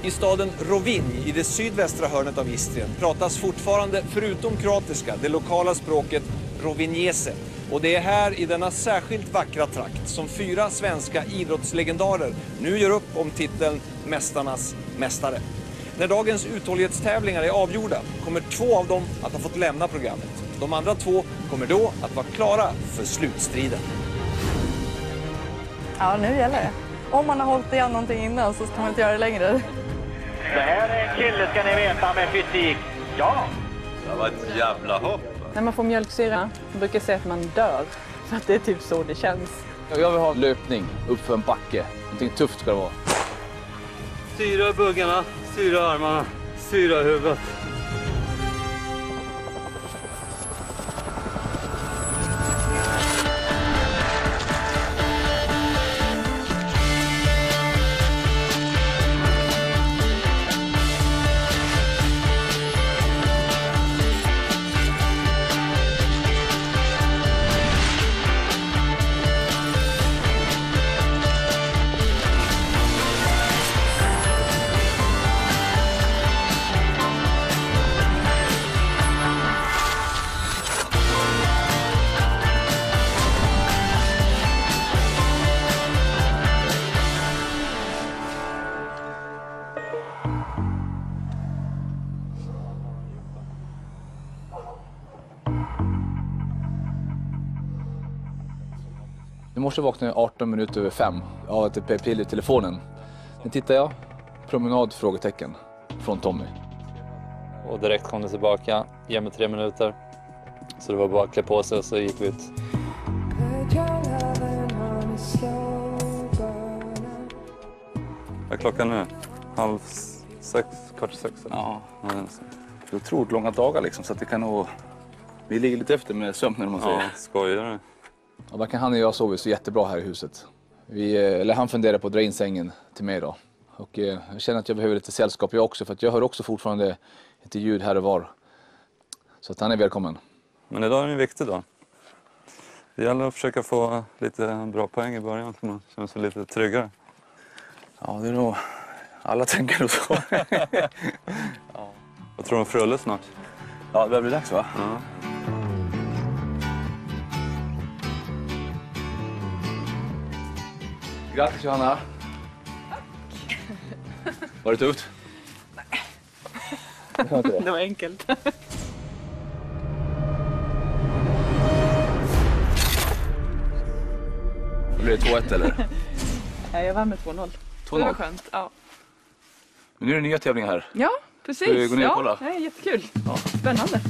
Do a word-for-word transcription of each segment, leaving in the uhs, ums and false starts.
I staden Rovinj i det sydvästra hörnet av Istrien pratas fortfarande förutom kroatiska det lokala språket rovinjese. Och det är här i denna särskilt vackra trakt som fyra svenska idrottslegendarer nu gör upp om titeln Mästarnas mästare. När dagens uthållighetstävlingar är avgjorda kommer två av dem att ha fått lämna programmet. De andra två kommer då att vara klara för slutstriden. Ja, nu gäller det. Om man har hållit igen någonting innan så ska man inte göra det längre. Det här är en kille, ska ni veta, med fysik. Ja! Det var ett jävla hopp. När man får mjölksyra, man brukar säga att man dör. För att det är typ så det känns. Jag vill ha löpning upp för en backe. Någonting tufft ska det vara. Syra buggarna, syra armarna, syra huvudet. I morse vaknade jag arton minuter över fem av att det pillade i telefonen. Sen tittar jag, promenad, frågetecken, från Tommy. Och direkt kom det tillbaka, ge mig tre minuter. Så det var bara att klä på sig och så gick vi ut. Vad är klockan nu? Halv sex, kvart sex? Eller? Ja, Ja, det är otroligt långa dagar liksom, så att det kan nog... Vi ligger lite efter med sömnen om man säger. ja, skojar du? Ja, varken han och jag sover så jättebra här i huset. Vi, eller han funderar på att dra in sängen till mig då. Och eh, jag känner att jag behöver lite sällskap jag också, för att jag hör också fortfarande lite ljud här och var. Så att han är välkommen. Men idag är det en viktig dag. Det gäller att försöka få lite bra poäng i början så man känner sig lite tryggare. Ja, det är nog... Alla tänker nog så. Ja. Jag tror de fruller snart. Ja, det börjar bli dags va? Ja. Grattis Johanna. Tack. Var det tufft? Nej. Det var enkelt. Blir det två ett eller? Nej, jag vann med två noll. två Det noll? var skönt, ja. Men nu är det nya tävlingar här. Ja, precis. Ska vi gå ner och kolla? Ja, det är jättekul. Ja. Spännande.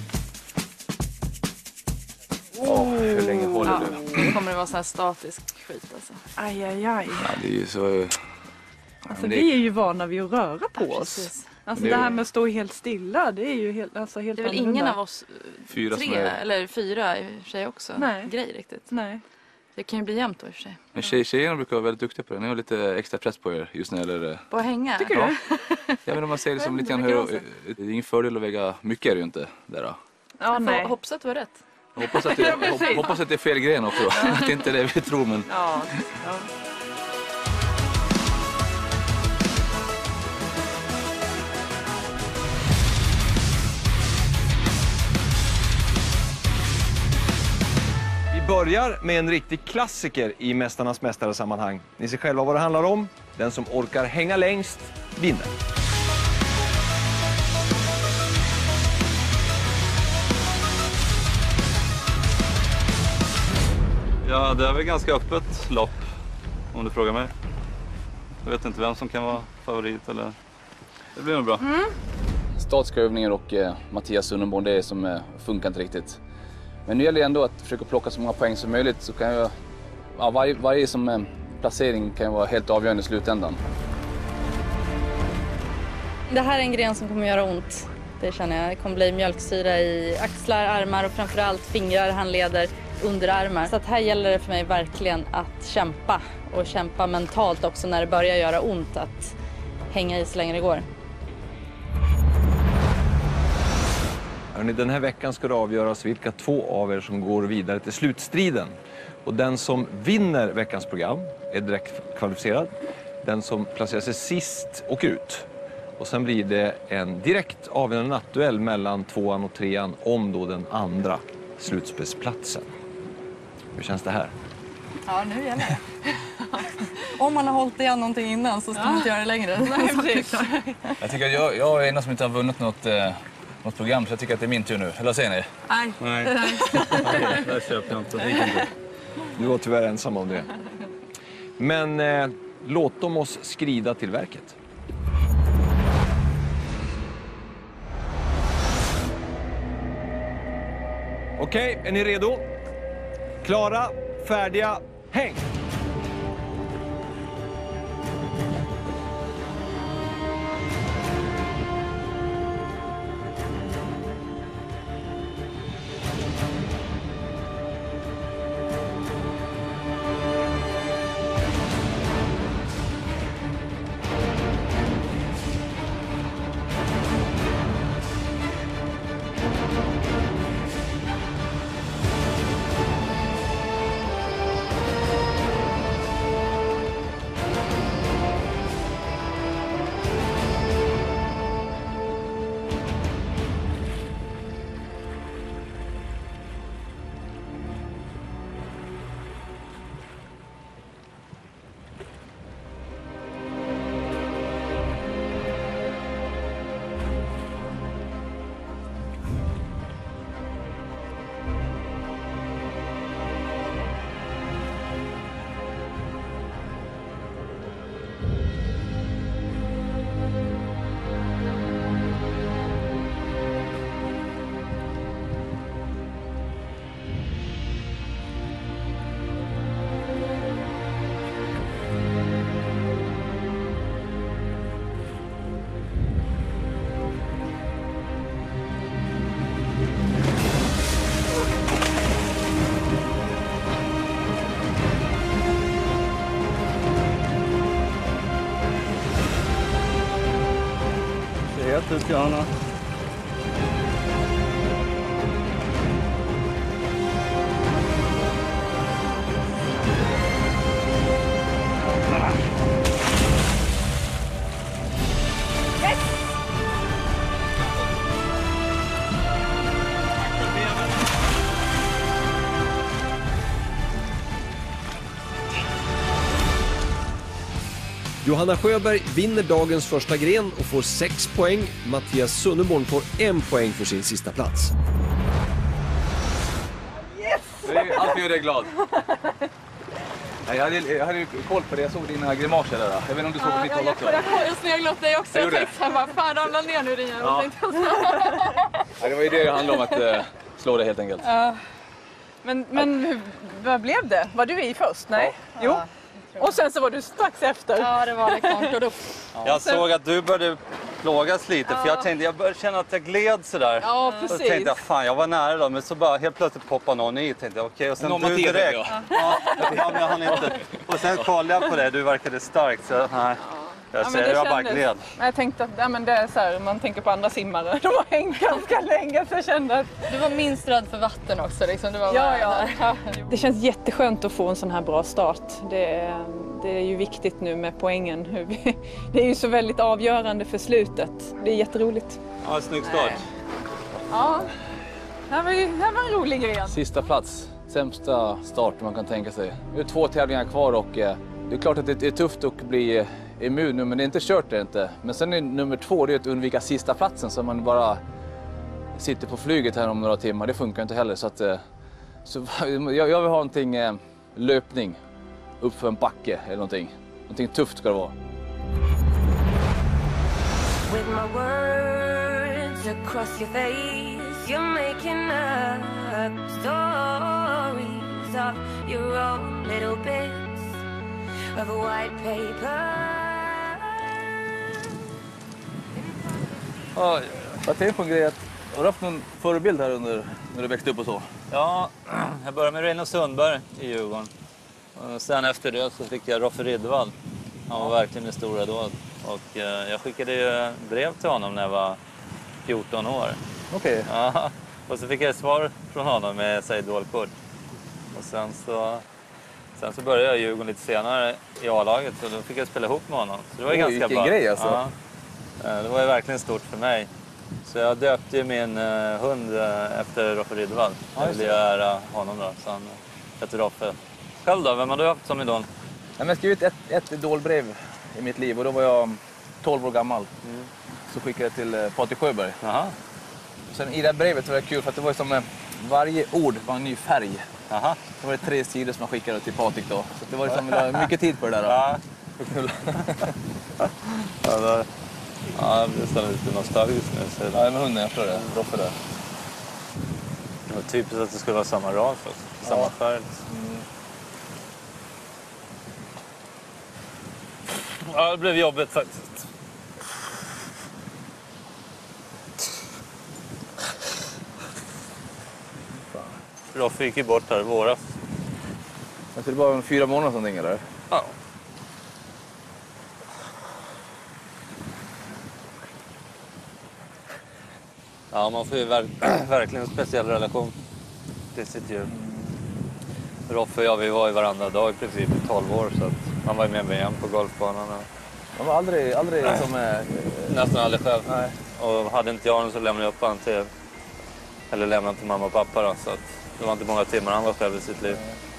Oh, hur länge håller Ja, du? nu kommer det vara sån här statisk skit alltså. Aj, aj, aj. Ja, det är ju så... Alltså vi är ju vana vid att röra på Ja, oss. precis. Alltså Det det är- här med att stå helt stilla, det är ju helt, alltså helt Det är väl annorlunda. ingen av oss Fyra tre, som är... eller fyra i och för sig också, Nej. grej riktigt. Nej. Det kan ju bli jämnt då i och för sig. Men tjej, tjejerna brukar vara väldigt duktiga på det. Ni har lite extra press på er just när det gäller... På att hänga. Tycker Ja. du? Ja, men om man säger det som lite grann Det hur... kan Det är ingen fördel att väga mycket är det ju inte där då. Ja, Jag nej. får hoppas att du har rätt. Jag hoppas att det, hop- hoppas att det är fel gren också. Att det inte är det vi tror, men... Ja, ja. Vi börjar med en riktig klassiker i Mästarnas mästare-sammanhang. Ni ser själva vad det handlar om. Den som orkar hänga längst vinner. Ja, det är väl ganska öppet lopp, om du frågar mig. Jag vet inte vem som kan vara favorit, eller... Det blir nog bra. Mm. Statiska övningar och eh, Mattias Sunnenborn, det är som eh, funkar inte riktigt. Men nu gäller det ändå att försöka plocka så många poäng som möjligt, så kan jag... Ja, varje, varje som, eh, placering kan vara helt avgörande i slutändan. Det här är en gren som kommer göra ont. Det känner jag. Det kommer bli mjölksyra i axlar, armar och framförallt fingrar, handleder, underarmar. Så att här gäller det för mig verkligen att kämpa. Och kämpa mentalt också när det börjar göra ont. Att hänga i så länge det går. Hörrni, den här veckan ska det avgöras vilka två av er som går vidare till slutstriden. Och den som vinner veckans program är direkt kvalificerad. Den som placerar sig sist åker ut. Och sen blir det en direkt avgörande nattduell mellan tvåan och trean om då den andra slutspelsplatsen. Hur känns det här? Ja, nu gäller det. Om man har hållit igen någonting innan så ska ja. man inte göra det längre. Nej, jag tycker att jag, jag är en som inte har vunnit något, eh, något program, så jag tycker att det är min tur nu. Eller vad säger ni? Nej. Nej. Det köper jag inte. Det gick inte. Du var tyvärr ensam om det. Men eh, låt dem oss skrida till verket. Okej, är ni redo? Klara, färdiga, häng! Ut, Johanna. Johanna Sjöberg vinner dagens första gren och får sex poäng. Mattias Sunneborn får en poäng för sin sista plats. Yes! Allt gör dig glad. Jag hade, jag hade koll på det, jag såg dina grimaser där. Jag vet inte om du såg ja, mitt håll också. Jag sneglade åt dig också. Jag, jag tänkte såhär, fan ramla ner nu din jävel. Ja. Ja, det var ju det det handlade om, att uh, slå det helt enkelt. Ja. Men, men hur, vad blev det? Var du i först? Nej? Ja. Jo. Och sen så var du strax efter. Ja, det var det. Ja. Jag såg att du började plågas lite, ja. för jag tänkte, jag började känna att jag gled sådär. Ja, precis. Så tänkte jag, fan jag var nära då, men så bara helt plötsligt poppade någon i, tänkte jag, okej, okay, och sen någon du direkt. Ja. Ja, ja, men jag hann inte. Och sen kollade jag på det, du verkade stark, så nej. Jag, ja, säger, jag bara gled. Jag tänkte att ja, men det är så här, man tänker på andra simmare. De har hängt ganska länge, så jag kände att... Du var minst rädd för vatten också. Liksom. Du var ja, ja, ja. Det känns jätteskönt att få en sån här bra start. Det är, det är ju viktigt nu med poängen. Hur vi, det är ju så väldigt avgörande för slutet. Det är jätteroligt. Ja, snygg start. Ja, det här var, ju, det här var en rolig gren. Sista plats. Sämsta start man kan tänka sig. Det är två tävlingar kvar och eh, det är klart att det är tufft att bli eh, immun nu, men det är inte kört det inte. Men sen är nummer två, det är att undvika sista platsen så man bara sitter på flyget här om några timmar. Det funkar inte heller, så att eh, så, jag, jag vill ha någonting eh, löpning upp för en backe eller någonting. Någonting tufft ska det vara. With my words across your face, you're making up stories of your own little bits of a white paper. Ja, jag tänkte på en grej, att har du haft någon förebild här under när du växte upp och så? Ja, jag började med Reino Sundberg i Djurgården. Och sen efter det så fick jag Roffe Rydvall. Han var verkligen en stor idol. Och eh, jag skickade ju brev till honom när jag var fjorton år. Okej. Okay. Ja, och så fick jag ett svar från honom med sig idolkort. Och sen så, sen så började jag i Djurgården lite senare i A-laget, så då fick jag spela ihop med honom. Så det var Oj, ganska vilken bra. Grej alltså. Ja. Det var ju verkligen stort för mig. Så jag döpte ju min hund efter Roffe Riddervall. Jag ville göra honom då, så han heter Roffe. Själv då, vem har du haft som idol? Jag har skrivit ett, ett idolbrev i mitt liv och då var jag tolv år gammal. Mm. Så skickade jag till Patrik Sjöberg. Aha. Sen i det här brevet var det kul för att det var som varje ord var en ny färg. Aha. Det var det tre sidor som man skickade till Patrik då. Så det var liksom mycket tid för det där då. Ja. ja, det, ja, det blir nästan lite nostalgiskt nu. Så ja, med hunden, jag tror det. Roffe där. Det var typiskt att det skulle vara samma ras också. Samma ja. färg. Mm. Ja, det blev jobbigt faktiskt. Roffe gick ju bort här i våras. Jag tror det var fyra månader någonting eller? Ja. Ja, man får ju ver- verkligen en speciell relation till sitt djur. Roffe och jag, vi var i varandra dag i princip i tolv år så att man var med mig igen på golfbanan. Och... Man var aldrig, aldrig som... Eh... Nästan aldrig själv. Nej. Och hade inte jag honom så lämnade jag upp honom till... Eller lämnade honom till mamma och pappa då, så att det var inte många timmar han var själv i sitt liv.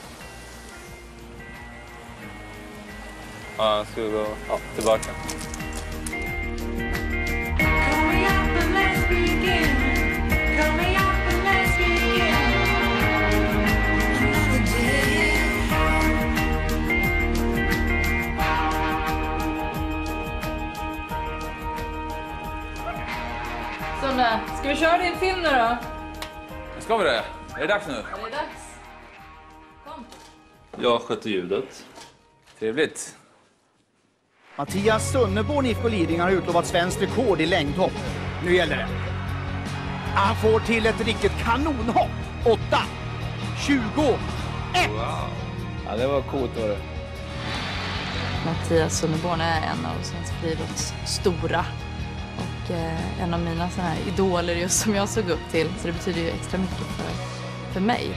Ja, jag skulle gå ja, tillbaka. Sunne, ska vi köra din film nu då? Ska vi det? Är det dags nu? Ja, det är dags. Kom. Jag sköter ljudet. Trevligt. Mattias Sunneborn, I F K Lidingö, har utlovat svenskt rekord i längdhopp. Nu gäller det. Han får till ett riktigt kanonhopp. åtta, tjugo, ett. Wow. Ja, det var coolt var det. Mattias Sunneborn är en av svensk friidrotts stora. Och eh, en av mina såna här idoler just som jag såg upp till. Så det betyder ju extra mycket för, för mig.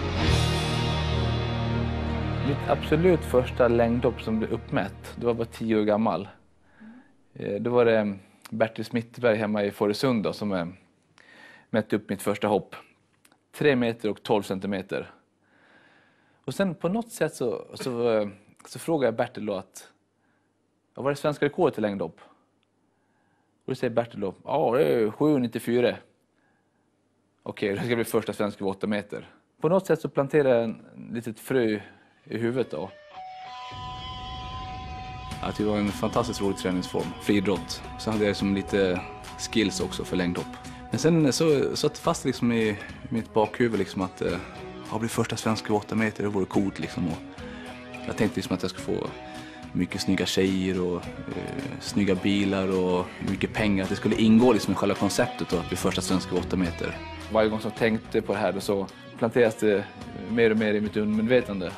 Mitt absolut första längdhopp som blev uppmätt, det var bara tio år gammal. Eh, då var det Bertil Smittberg hemma i Fårösund då, som eh, mätte upp mitt första hopp. Tre meter och tolv centimeter. Och sen på något sätt så, så, eh, så frågade jag Bertil då att vad var det svenska rekordet i längdhopp? Och då säger Bertil då, ja det är sju nittiofyra. Okej, det ska bli första svenska åtta meter. På något sätt så planterade jag en litet frö i huvudet då. Att det var en fantastiskt rolig träningsform, friidrott. Så hade jag som lite skills också för längdhopp. Men sen så satt fast liksom i mitt bakhuvud liksom att eh, jag blir första svenska åtta meter, det vore coolt liksom. Och jag tänkte liksom att jag skulle få mycket snygga tjejer och eh, snygga bilar och mycket pengar. Att det skulle ingå liksom i själva konceptet då, att bli första svenska åtta meter. Varje gång som jag tänkte på det här då så planteras det mer och mer i mitt undermedvetande.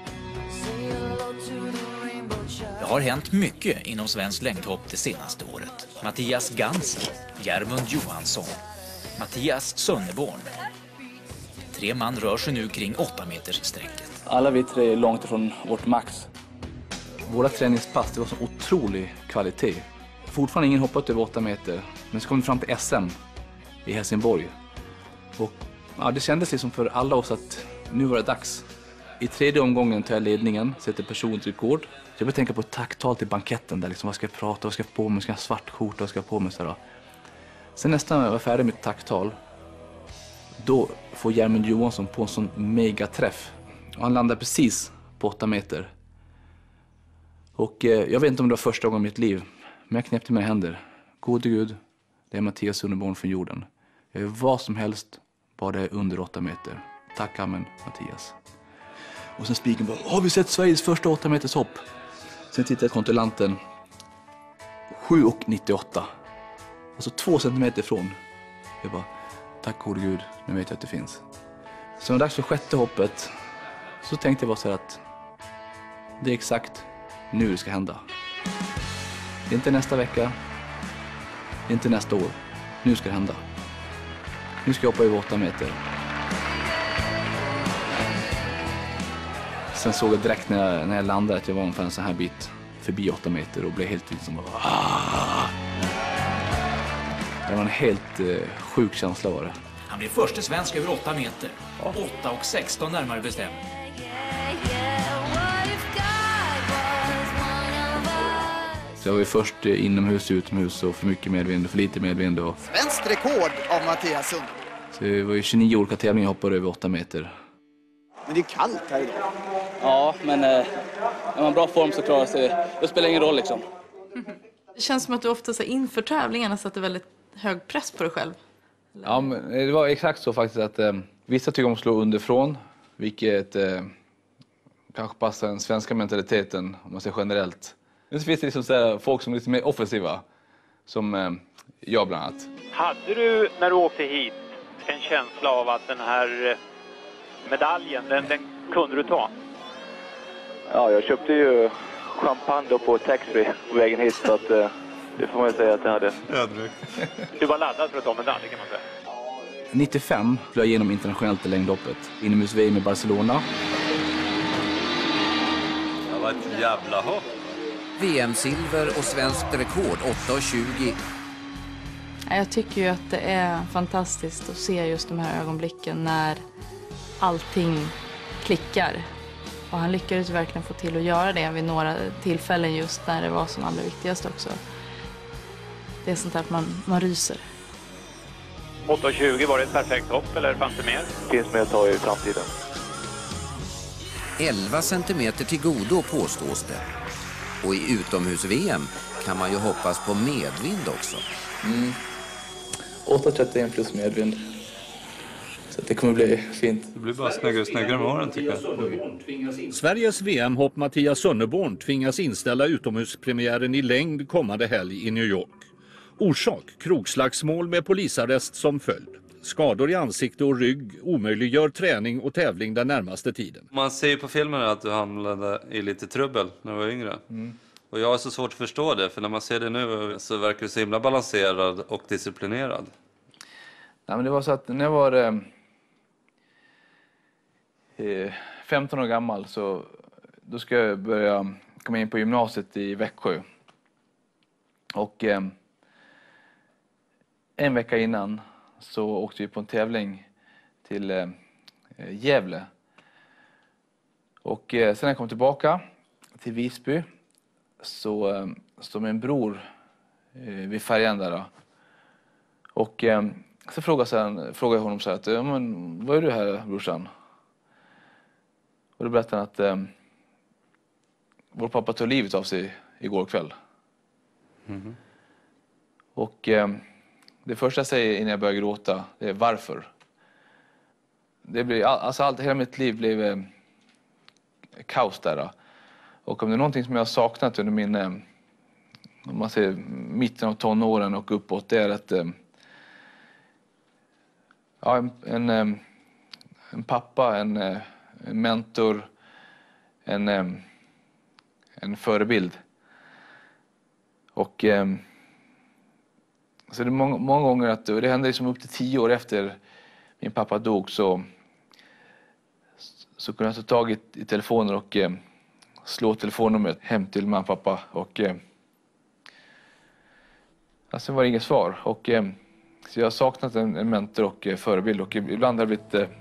Det har hänt mycket inom svensk längdhopp det senaste året. Mattias Ganser, Järmund Johansson, Mattias Sunneborn. Tre man rör sig nu kring åtta meters sträcket. Alla vi tre är långt ifrån vårt max. Våra träningspass, det var så otrolig kvalitet. Fortfarande ingen hoppat över åtta meter, men så kom vi fram till S M i Helsingborg. Och ja, det kändes liksom för alla oss att nu var det dags. I tredje omgången tar jag ledningen, sätter personrekord. Så jag började tänka på ett tacktal till banketten där liksom, vad ska jag prata, vad ska jag på mig, ska jag ha svart skjorta, vad ska jag på mig så här. Sen nästan när jag var färdig med ett tacktal, då får Järmund Johansson på en sån megaträff. Och han landar precis på åtta meter. Och eh, jag vet inte om det var första gången i mitt liv, men jag knäppte mina händer. Gode Gud, det är Mattias Sunneborn från jorden. Jag gör vad som helst, bara det är under åtta meter. Tack amen, Mattias. Och sen spiken bara, har vi sett Sveriges första åtta meters hopp? Sen tittar jag på kontrollanten. sju nittioåtta. Alltså två centimeter ifrån. Jag bara, tack gode Gud, nu vet jag att det finns. Så när det dags för sjätte hoppet så tänkte jag bara så här att det är exakt nu det ska hända. Det är inte nästa vecka. Det är inte nästa år. Nu ska det hända. Nu ska jag hoppa över åtta meter. Sen såg jag direkt när jag, när jag landade att jag var ungefär en sån här bit förbi åtta meter och blev helt liksom bara... Det var en helt eh, sjuk känsla var det. Han blev första svensk över åtta meter. åtta och sexton närmare bestämt. Så jag var ju först inomhus, utomhus och för mycket medvind och för lite medvind. Och... Svenskt rekord av Mattias Sundborn. Så det var ju tjugonio olika tävlingar jag hoppade över åtta meter. Men det är kallt här idag. Ja, men eh, när man har bra form så klarar sig. Det spelar ingen roll liksom. Det känns som att du ofta så inför tävlingarna sätter väldigt hög press på dig själv. Ja, men det var exakt så faktiskt att eh, vissa tycker om att slå underifrån. Vilket eh, kanske passar den svenska mentaliteten om man säger generellt. Men så finns det liksom så här, folk som är lite mer offensiva. Som eh, jag bland annat. Hade du när du åkte hit en känsla av att den här medaljen, den, den kunde du ta? Ja, jag köpte ju champagne då på taxfree på vägen hit, så att eh, det får man ju säga att jag hade. Ödmjukt. Du var laddad för att ta medalj, kan man säga. nittiofem flög jag igenom internationellt i längdhoppet. Inomhus-V M i Barcelona. Det var ett jävla hopp. V M-silver och svenskt rekord åtta tjugo. Jag tycker ju att det är fantastiskt att se just de här ögonblicken när allting klickar. Och han lyckades verkligen få till att göra det vid några tillfällen just när det var som allra viktigast också. Det är sånt där att man, man ryser. åtta tjugo, var det ett perfekt hopp eller fanns det mer? Finns mer att ta i framtiden. elva centimeter till godo påstås det. Och i utomhus-V M kan man ju hoppas på medvind också. Mm. åtta trettioen plus medvind. Så det kommer bli fint. Det blir bara snyggare och snyggare med åren, tycker jag. Sveriges V M-hopp Mattias Sundborn tvingas inställa utomhuspremiären i längd kommande helg i New York. Orsak: krogslagsmål med polisarrest som följd. Skador i ansikte och rygg omöjliggör träning och tävling den närmaste tiden. Man ser ju på filmen att du hamnade i lite trubbel när du var yngre. Mm. Och jag har så svårt att förstå det, för när man ser det nu så verkar du så himla balanserad och disciplinerad. Nej, men det var så att när jag var eh, femton år gammal så då ska jag börja komma in på gymnasiet i Växjö. Och eh, en vecka innan så åkte vi på en tävling till eh, Gävle. Och eh, sen när jag kom tillbaka till Visby så eh, stod min bror eh, vid färjan där då. Och eh, så frågade jag, frågade jag honom så här att, ja, men, vad är du här, brorsan? Och då berättade han att eh, vår pappa tog livet av sig igår kväll. Mm. Och eh, det första jag säger innan jag börjar gråta, det är varför. Det blir, alltså allt, hela mitt liv blev eh, kaos där då. Och om det är någonting som jag har saknat under min, eh, om man säger mitten av tonåren och uppåt, det är att eh, ja, en, en, en pappa, en, en mentor, en, en förebild. Och så det är många, många gånger att det hände liksom upp till tio år efter min pappa dog så, så kunde jag ta tag i, i telefonen och slå telefonnumret hem till mamma och pappa. Och alltså var det inget svar. Och så jag har saknat en, en mentor och eh, förebild och ibland har det blivit eh,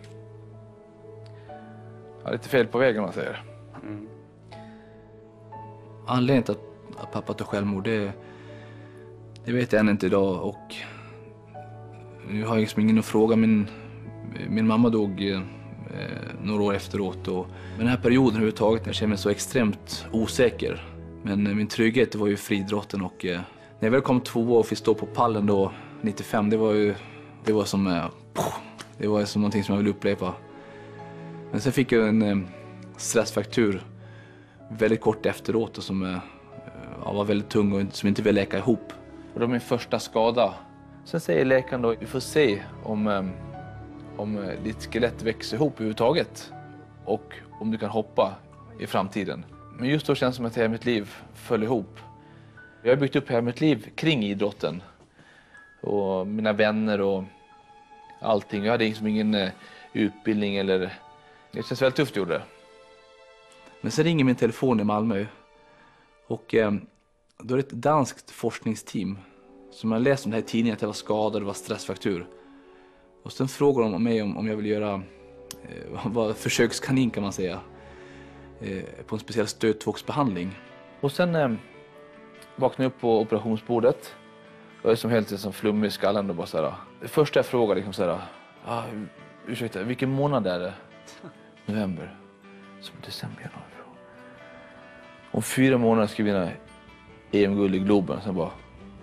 ja, lite fel på vägen, man säger. Mm. Anledningen till att, att pappa tog självmord, det, det vet jag än inte idag. Och nu har jag liksom ingen att fråga. Min, min mamma dog eh, några år efteråt. Och den här perioden överhuvudtaget, jag känner mig så extremt osäker. Men eh, min trygghet var ju friidrotten och eh, när jag väl kom två och fick stå på pallen då nittiofem, det var ju det var som eh, det var som någonting som jag ville uppleva. Men sen fick jag en eh, stressfraktur väldigt kort efteråt och som eh, var väldigt tung och som inte ville läka ihop. Och det var min första skada. Sen säger läkaren då, vi får se om eh, om ditt skelett växer ihop överhuvudtaget och om du kan hoppa i framtiden. Men just då känns det som att hela mitt liv föll ihop. Jag har byggt upp hela mitt liv kring idrotten. Och mina vänner och allting. Jag hade liksom ingen eh, utbildning eller... Det känns väldigt tufft, gjorde det. Men sen ringer min telefon i Malmö. Och eh, då är det ett danskt forskningsteam Så man läste om det här i tidningen att jag var skadad, det var stressfraktur. Och sen frågade de mig om, om jag ville göra eh, var försökskanin kan man säga. Eh, på en speciell stödtvågsbehandling. Och sen eh, vaknade jag upp på operationsbordet. Jag är som helt som flummig i skallen och bara så här. Det första jag frågade liksom så här. Ah, ursäkta, vilken månad är det? November. Så december, januari. Om fyra månader ska vi vinna E M-guld i Globen. Sen bara...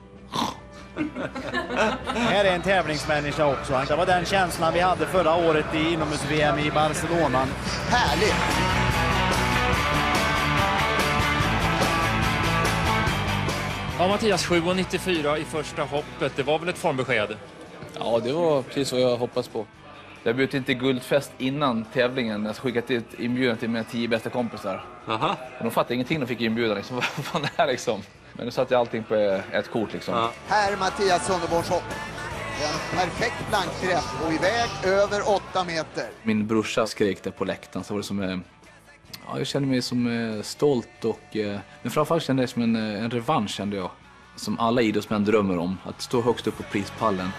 Här är en tävlingsmänniska också. Det var den känslan vi hade förra året i inomhus-V M i Barcelona. Härligt! Ja, Mattias, sju nittiofyra i första hoppet. Det var väl ett formbesked? Ja, det var precis vad jag hoppas på. Jag bjöd inte guldfest innan tävlingen. Jag skickade ett inbjudan till mina tio bästa kompisar. Aha. De fattade ingenting, de fick inbjudan. Liksom. Vad fan är det här liksom? Men nu satte jag allting på ett kort liksom. Ja. Här Mattias Sunderborns hopp. En perfekt blankträff och iväg över åtta meter. Min brorsa skrek där på läktaren, så var det som... Eh, ja, jag kände mig som eh, stolt och... Eh, men framförallt kände jag som en, en revansch, kände jag. Som alla idrottsmän drömmer om. Att stå högst upp på prispallen.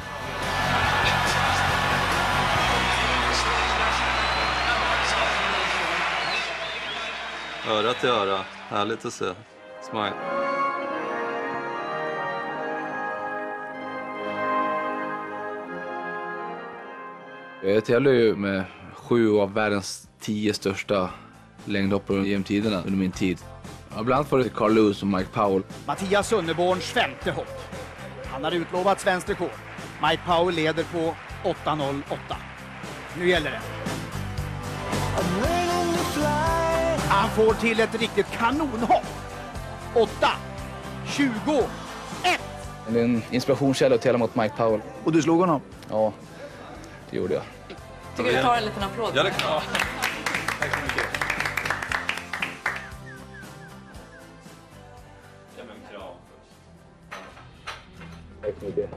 Öra till öra. Härligt att se. Smile. Jag tävlar ju med sju av världens tio största längdhoppare genom tiderna under min tid. Ja, bland annat var det Carl Lewis och Mike Powell. Mattias Sunderborns femte hopp. Han har utlovat svenskt rekord. Mike Powell leder på åtta noll åtta. Nu gäller det. Han får till ett riktigt kanonhopp. åtta, tjugo, ett. Det är en inspirationskälla att tävla mot Mike Powell. Och du slog honom? Ja, det gjorde jag. Tycker vi tar en liten applåd? Ja, det kan jag. Tack så mycket. Tack så mycket.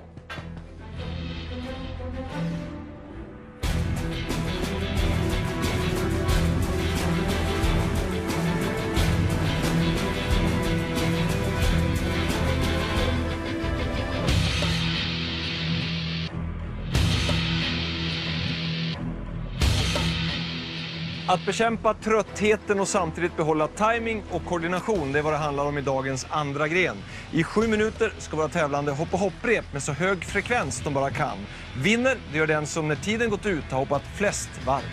Att bekämpa tröttheten och samtidigt behålla timing och koordination, det är vad det handlar om i dagens andra gren. I sju minuter ska våra tävlande hoppa hopprep med så hög frekvens de bara kan. Vinner, det gör den som när tiden gått ut har hoppat flest varv.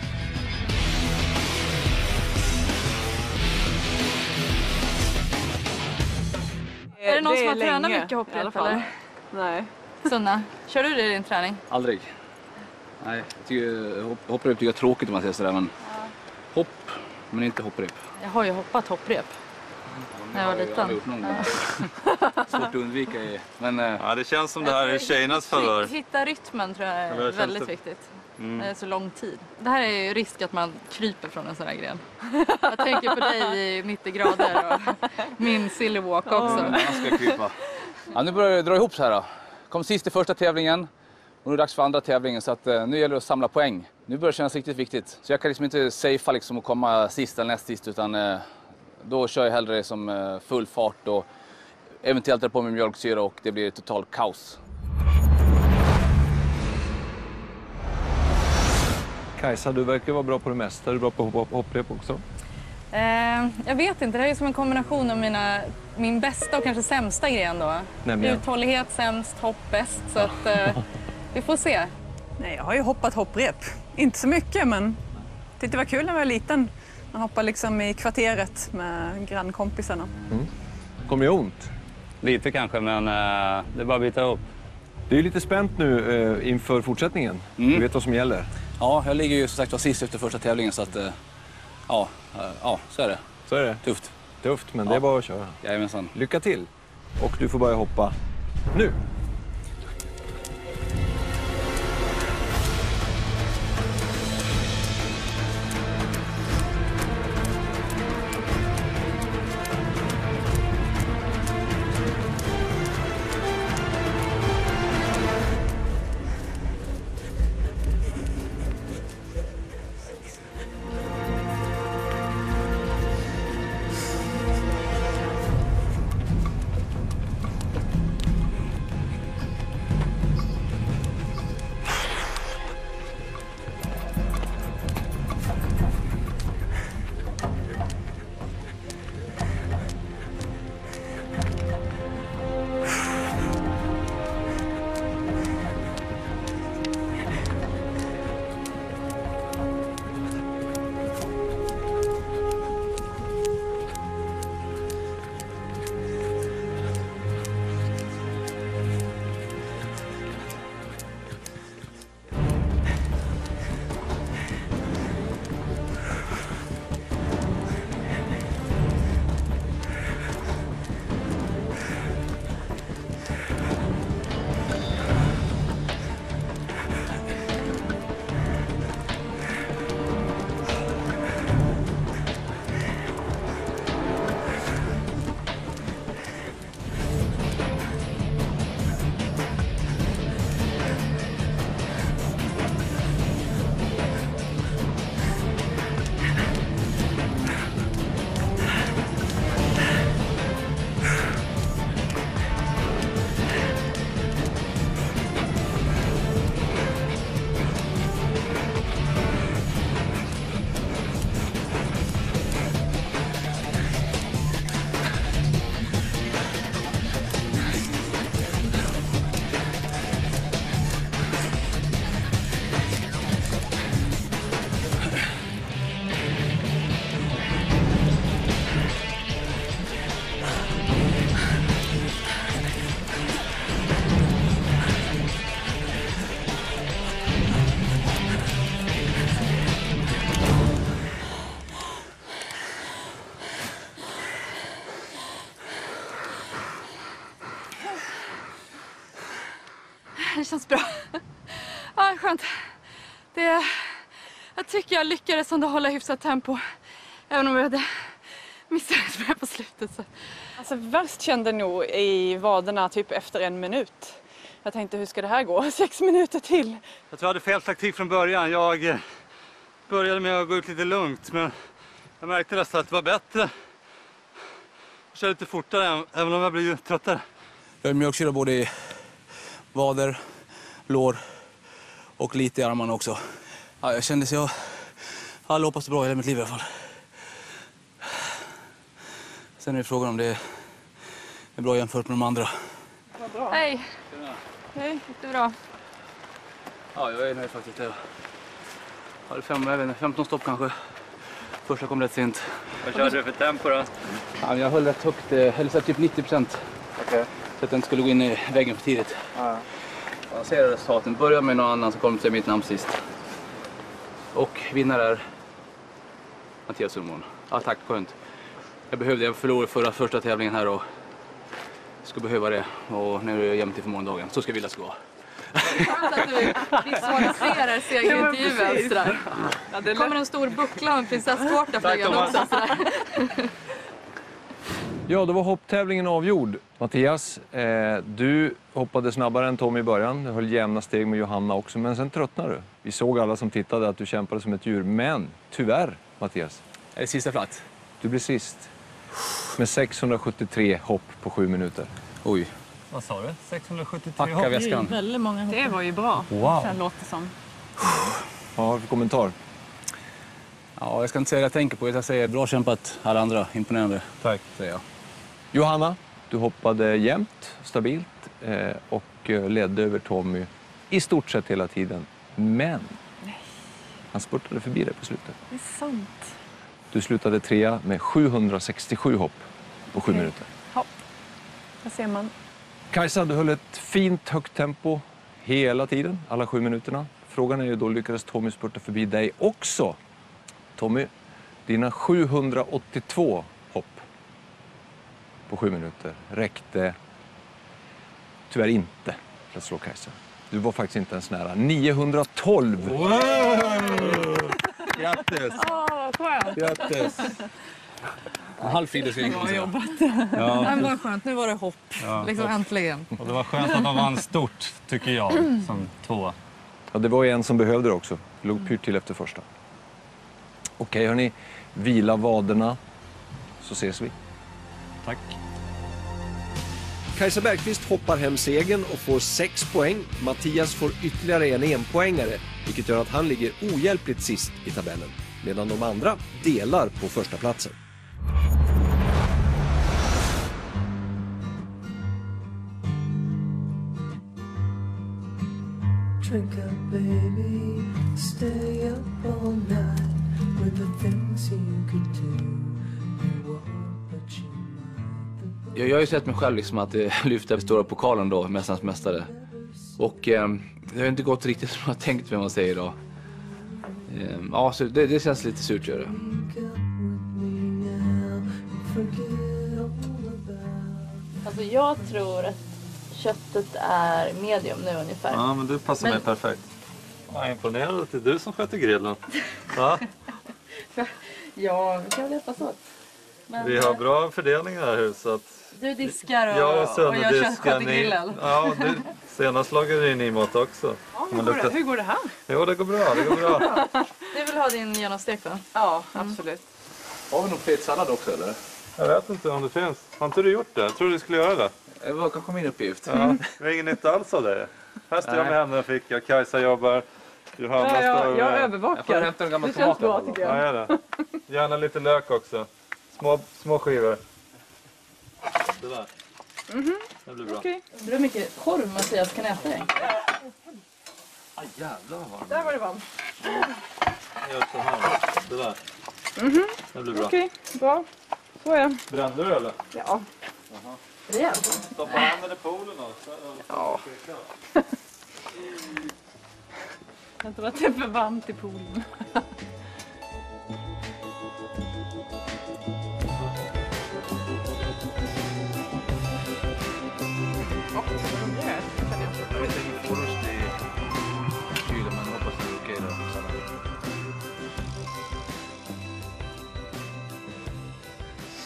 Är det någon det som har länge, tränat mycket hopprep eller? Nej. Sunna, kör du det i din träning? Aldrig. Nej, jag tycker, hopp, hopprep tycker jag är tråkigt om man säger sådär, men ja. Hopp, men inte hopprep. Jag har ju hoppat hopprep när jag var liten. Jag gjort någon gång. Svårt att undvika, men... Ja, det känns som det här är tjejernas favör. Hitta rytmen tror jag är ja, väldigt det... viktigt. Mm. Det är så lång tid. Det här är ju risk att man kryper från en sån här gren. Jag tänker på dig i nittio grader och min silly walk också. Ja, man ska krypa. Ja, nu börjar det dra ihop så här då. Kom sist i första tävlingen. Och nu är det dags för andra tävlingen, så att, uh, nu gäller det att samla poäng. Nu börjar det kännas riktigt viktigt. Så jag kan liksom inte safea liksom att komma sist eller näst sist, utan uh, då kör jag hellre som uh, full fart och eventuellt dra på med mjölksyra och det blir total kaos. Kajsa, du verkar vara bra på det mesta. Är du bra på hopp hopprep också? Eh, jag vet inte, det här är som en kombination av mina, min bästa och kanske sämsta gren då. Nämligen? Uthållighet sämst, hopp bäst, så att eh, vi får se. Nej, jag har ju hoppat hopprep. Inte så mycket, men det var kul när jag var liten. Man hoppade liksom i kvarteret med grannkompisarna. Mm. Kommer det ont? Lite kanske, men uh, det är bara att byta upp. Det är lite spänt nu uh, inför fortsättningen. Mm. Du vet vad som gäller. Ja, jag ligger ju som sagt var sist efter första tävlingen, så att uh, ja, uh, ja, så är det. Så är det. Tufft. Tufft, men ja. Det är bara att köra. Jajamensan. Lycka till. Och du får börja hoppa nu. det känns bra. Ja, skönt. Det, jag tycker jag lyckades ändå hålla hyfsat tempo. Även om jag hade misslyckats med på slutet. Så. Alltså värst kände nog i vaderna typ efter en minut. Jag tänkte, hur ska det här gå? Sex minuter till. Jag tror jag hade fel taktik från början. Jag började med att gå ut lite lugnt, men jag märkte nästan att det var bättre. Jag körde lite fortare, även om jag blev tröttare. Jag är mjölksyra både i vader, lår och lite i armarna också. Ja, jag kände sig jag har aldrig hoppat så bra i hela mitt liv i alla fall. Sen är det frågan om det är bra jämfört med de andra. Vad bra. Hej. Hej, gick det bra? Ja, jag är nöjd faktiskt. Jag hade fem, jag vet inte, femton stopp kanske. Första kom rätt sent. Vad körde du för tempo då? Ja, jag höll rätt högt, eller typ nittio procent. Okay. Så att den skulle gå in i väggen för tidigt. Ja. Jag ser resultaten. Börjar med någon annan som kommer till mitt namn sist. Och vinnare är Mattias Sundborn. Ja, tack, skönt. Jag behövde, jag förlorade förra första tävlingen här och ska behöva det. Och nu är jag jämnt till för morgondagen. Så ska vi vilja ska vara. Skönt att du visualiserar segerintervjun sådär. Ja, det kommer en stor buckla med prinsesstårta flygande också sådär. Ja, då var hopptävlingen avgjord. Mattias, eh, du hoppade snabbare än Tommy i början. Du höll jämna steg med Johanna också, men sen tröttnade du. Vi såg alla som tittade att du kämpade som ett djur, men tyvärr, Mattias. Är det sista plats? Du blir sist. Med sexhundrasjuttiotre hopp på sju minuter. Oj. Vad sa du? sexhundrasjuttiotre Packa hopp? väskan. Väldigt många hopp. Det var ju bra. Wow. Det låter som. Vad har du för kommentar? Ja, jag ska inte säga det jag tänker på. Jag säger bra kämpat alla andra. Imponerande. Tack. Säger jag. Johanna, du hoppade jämnt, stabilt eh, och ledde över Tommy i stort sett hela tiden. Men Nej. han spurtade förbi dig på slutet. Det är sant. Du slutade trea med sjuhundrasextiosju hopp på sju Okej. minuter. Ja, där ser man. Kajsa, du höll ett fint högt tempo hela tiden, alla sju minuterna. Frågan är ju då, lyckades Tommy spurta förbi dig också? Tommy, dina sjuhundraåttiotvå hopp på sju minuter räckte tyvärr inte för att slå Kajsa. Du var faktiskt inte ens nära. niohundratolv! Wow! Grattis! Åh, skönt! Grattis! Halvfrides ska Bra jobbat. Ja. Men vad skönt, nu var det hopp. Ja, liksom tack. äntligen. Och det var skönt att de vann stort, tycker jag, som två. Ja, det var ju en som behövde det också. Det låg pyrt till efter första. Okej, hörni. Vila vaderna, så ses vi. Tack. Kajsa Bergqvist hoppar hem segern och får sex poäng. Mattias får ytterligare en enpoängare, vilket gör att han ligger ohjälpligt sist i tabellen. Medan de andra delar på första platsen. Drink up, baby, stay up all night with the things you could do. You want what you might. Jag, jag har ju sett mig själv liksom att eh, lyfta stora pokalen då, Mästarnas mästare. Och eh, det har inte gått riktigt som jag tänkt, vad man säger då. Eh, ja, så det, det känns lite surt, gör det. Alltså jag tror att köttet är medium nu ungefär. Ja, men du passar Men- mig perfekt. Jag är imponerad att det är du som sköter grillen. Ja, Ja, vi kan väl hjälpas åt. Men, vi har bra fördelning i det här huset. Du diskar och, Jag och och Sunne jag kör- diskar. sköter Ni, grillen. ja, du, senast lagade ni mat också. Ja, hur, Man går det, luktar- hur går det här? Jo, det går bra. Det går bra. Du vill ha din genomstek va? Ja, absolut. Har vi någon fetsallad också, eller? Jag vet inte om det finns. Har inte du gjort det? Jag tror du skulle göra det. Det var kanske min uppgift. Ja, det är ingen nytta alls av det. Här står jag med henne, fick jag. Kajsa jobbar. Johanna Ja, jag, står jag med... övervakar. Jag får hämta en gammal det känns tomat bra då. tycker Ja, jag. gör det. Gärna lite lök också. Små, små skivor. Det där. Mhm. Det blir bra. Okej. Det är mycket korv Mattias kan äta dig. Ah, jävlar vad Där var det varmt. jag gör så här. Det där. Mhm. Det blir bra. Okej, bra. Så är det. Brände du eller? Ja. Jaha. Rejält. Stoppa handen i poolen också. Ja. Jag tror att det är för varmt i poolen. Jag vet inte, får du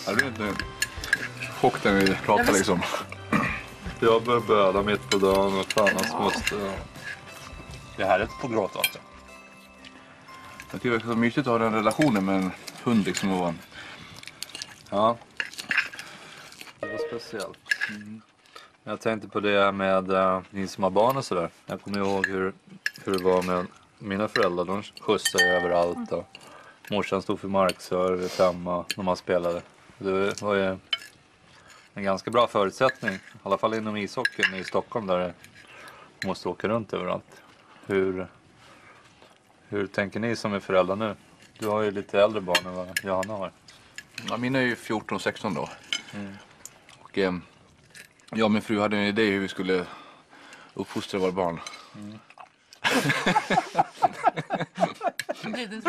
Jag blir inte chock när vi pratar liksom. Jag börjar böla mitt på dagen och fan hans måste... Det här är på gråt också. Jag tycker det är så mysigt att ha den relationen med en hund liksom. Och... Ja. Det var speciellt. Mm. Jag tänkte på det med uh, ni som har barn och sådär. Jag kommer ihåg hur, hur det var med mina föräldrar. De skjutsade överallt och morsan stod för markservice hemma när man spelade. Det var ju en ganska bra förutsättning. I alla fall inom ishockeyn i Stockholm där du måste åka runt överallt. Hur, hur tänker ni som är föräldrar nu? Du har ju lite äldre barn än vad Johanna har. Ja, mina är ju fjorton och sexton då. Mm. Och eh, jag och min fru hade en idé hur vi skulle uppfostra våra barn. Mm. Det, det,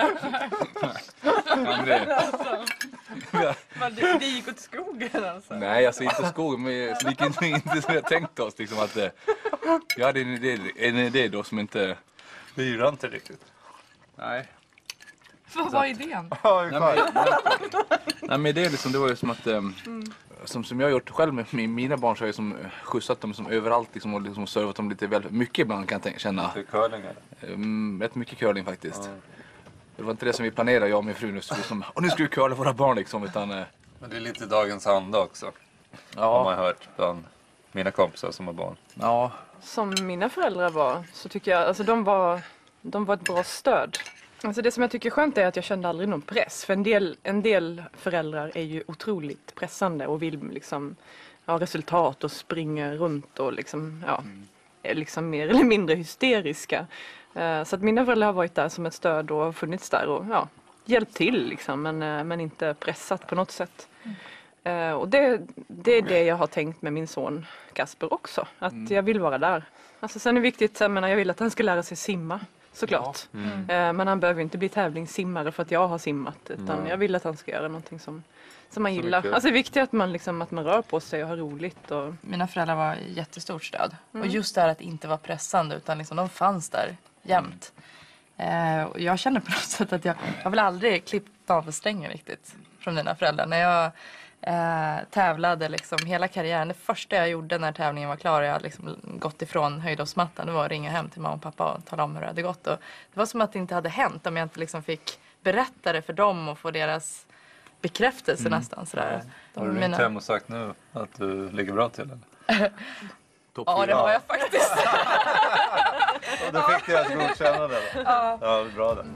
det, det gick åt skogen alltså. Nej, alltså inte skogen, men det gick inte, inte som jag tänkte oss. Liksom, att, eh, jag hade en idé, en idé då som inte... Det gillar inte riktigt. Nej. Vad var idén? Nej, men, nej, men det, liksom, det var ju som att... Um, mm. Som, som jag har gjort själv med mina barn så har jag som skjutsat dem som överallt liksom, och liksom servat dem lite väl mycket ibland kan jag tänka, känna. Lite curling eller? Um, rätt mycket curling faktiskt. Ja. Det var inte det som vi planerade, jag och min fru nu. Liksom, och nu ska vi curla våra barn liksom. Utan, uh... Men det är lite dagens anda också. Ja. Har man hört bland mina kompisar som har barn. Ja. Som mina föräldrar var så tycker jag, alltså de var, de var ett bra stöd. Alltså det som jag tycker är skönt är att jag kände aldrig någon press. För en del, en del föräldrar är ju otroligt pressande och vill liksom ha resultat och springer runt och liksom, ja, är liksom mer eller mindre hysteriska. Uh, så att mina föräldrar har varit där som ett stöd och funnits där och ja, hjälpt till liksom, men, uh, men inte pressat på något sätt. Uh, och det, det är det jag har tänkt med min son Kasper också. Att mm. jag vill vara där. Alltså sen är det viktigt, jag menar, jag vill att han ska lära sig simma. Såklart. Ja. Mm. Men han behöver inte bli tävlingssimmare för att jag har simmat. Utan mm. jag vill att han ska göra någonting som, som han gillar. Alltså det är viktigt att man, liksom, att man rör på sig och har roligt. Och... Mina föräldrar var jättestort stöd. Mm. Och just det här att inte vara pressande utan liksom, de fanns där jämt. Mm. Eh, och jag känner på något sätt att jag, jag har väl aldrig klippt av strängen riktigt från mina föräldrar. När jag eh, tävlade liksom hela karriären. Det första jag gjorde när tävlingen var klar, jag hade liksom gått ifrån höjdhoppsmattan, det var att ringa hem till mamma och pappa och tala om hur det hade gått. Och det var som att det inte hade hänt om jag inte liksom fick berätta det för dem och få deras bekräftelse mm. nästan. Sådär. Ja. Har du ringt hem och sagt nu att du ligger bra till? Eller? Ja, det har jag faktiskt. Och då fick du alltså godkänna det då? Ja. Ja, bra det.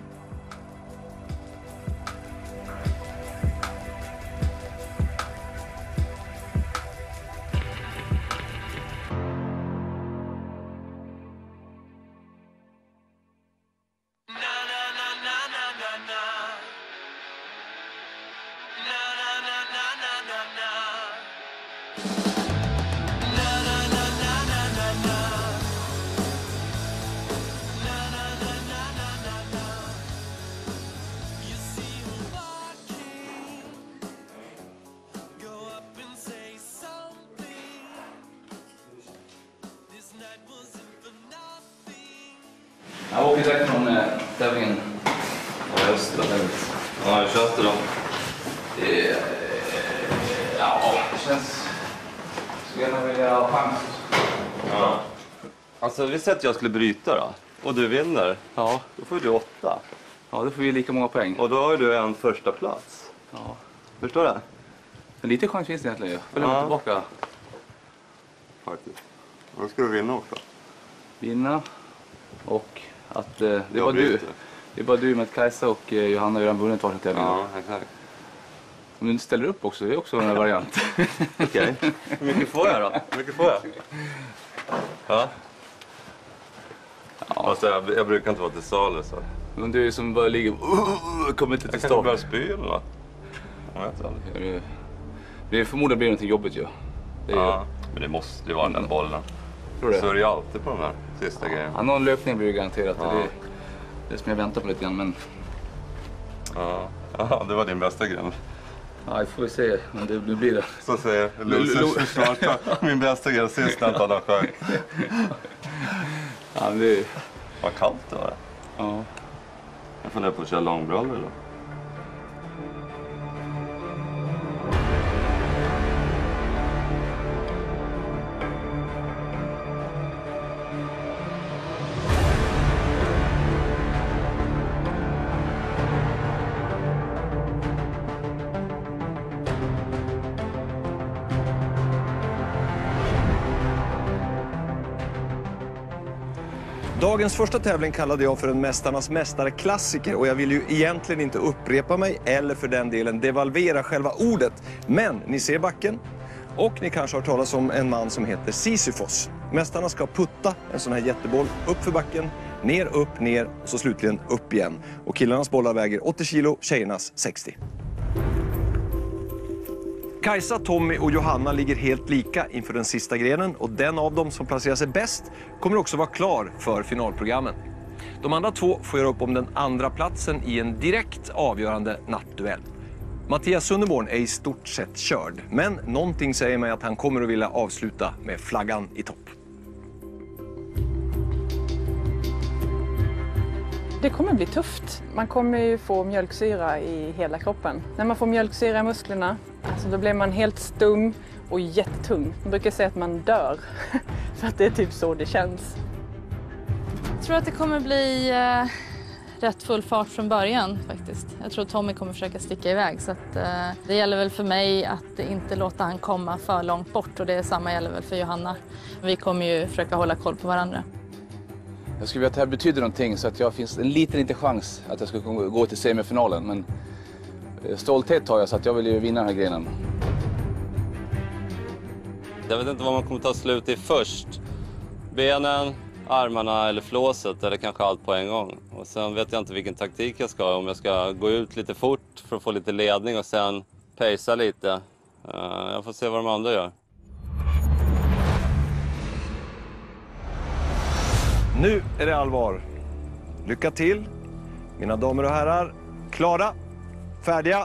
Jag åker direkt från äh, tävlingen. Ja, just det. Ja, hur känns det då? Det, äh, ja, det känns... Skulle jag vilja ha chans. Ja. Alltså, vi säger att jag skulle bryta då. Och du vinner. Ja. Då får du åtta. Ja, då får vi lika många poäng. Och då har du en första plats. Ja. Förstår du? Men lite chans finns det egentligen. Följer ja. man tillbaka. Faktiskt. Då ska du vinna också. Vinna. Och att eh, det, är bara du, det är bara du med Kajsa och eh, Johanna har redan vunnit varsin tävling. Ja, exakt. Om du inte ställer upp också, det är också en variant. Okej. Okay. Hur mycket får jag då? Hur mycket får jag? Ja. Ja. Fast jag, jag brukar inte vara till salu så. Men du är som bara ligger uh, kommer inte till start. Jag kan börja spy eller något. Jag vet aldrig. Det är förmodligen blir någonting jobbigt ju. Det ja, ju... men det måste ju vara den bollen. Tror det? Så är det ju alltid på de här sista grejerna. Ja, någon löpning blir ju garanterat. Ja. Det är det som jag väntar på lite grann, men... Ja, ja det var din bästa grej. Ja, det får vi se. Men det, det blir det. Så säger Losers försvar. Min bästa grej sist när han sjöng. Ja, det... Vad kallt det var. Ja. Jag funderar på att köra långbrallor då. Dagens första tävling kallade jag för en mästarnas mästare-klassiker och jag vill ju egentligen inte upprepa mig eller för den delen devalvera själva ordet. Men ni ser backen och ni kanske har talat om en man som heter Sisyfos. Mästarna ska putta en sån här jätteboll upp för backen, ner, upp, ner och så slutligen upp igen. Och killarnas bollar väger åttio kilo, tjejernas sextio. Kajsa, Tommy och Johanna ligger helt lika inför den sista grenen och den av dem som placerar sig bäst kommer också vara klar för finalprogrammen. De andra två får göra upp om den andra platsen i en direkt avgörande nattduell. Mattias Sunderborn är i stort sett körd, men någonting säger mig att han kommer att vilja avsluta med flaggan i topp. Det kommer bli tufft. Man kommer ju få mjölksyra i hela kroppen. När man får mjölksyra i musklerna, alltså då blir man helt stum och jättetung. Man brukar säga att man dör, för att det är typ så det känns. Jag tror att det kommer bli eh, rätt full fart från början faktiskt. Jag tror att Tommy kommer försöka sticka iväg, så att, eh, det gäller väl för mig att inte låta han komma för långt bort, och det samma gäller väl för Johanna. Vi kommer ju försöka hålla koll på varandra. Jag skulle vilja att det här betyder någonting så att jag finns en liten, liten chans att jag ska gå till semifinalen. Men stolthet har jag, så att jag vill ju vinna den här grenen. Jag vet inte vad man kommer ta slut i först. Benen, armarna eller flåset, eller kanske allt på en gång. Och sen vet jag inte vilken taktik jag ska ha. Om jag ska gå ut lite fort för att få lite ledning och sen pacea lite. Jag får se vad de andra gör. Nu är det allvar. Lycka till, mina damer och herrar. Klara, färdiga.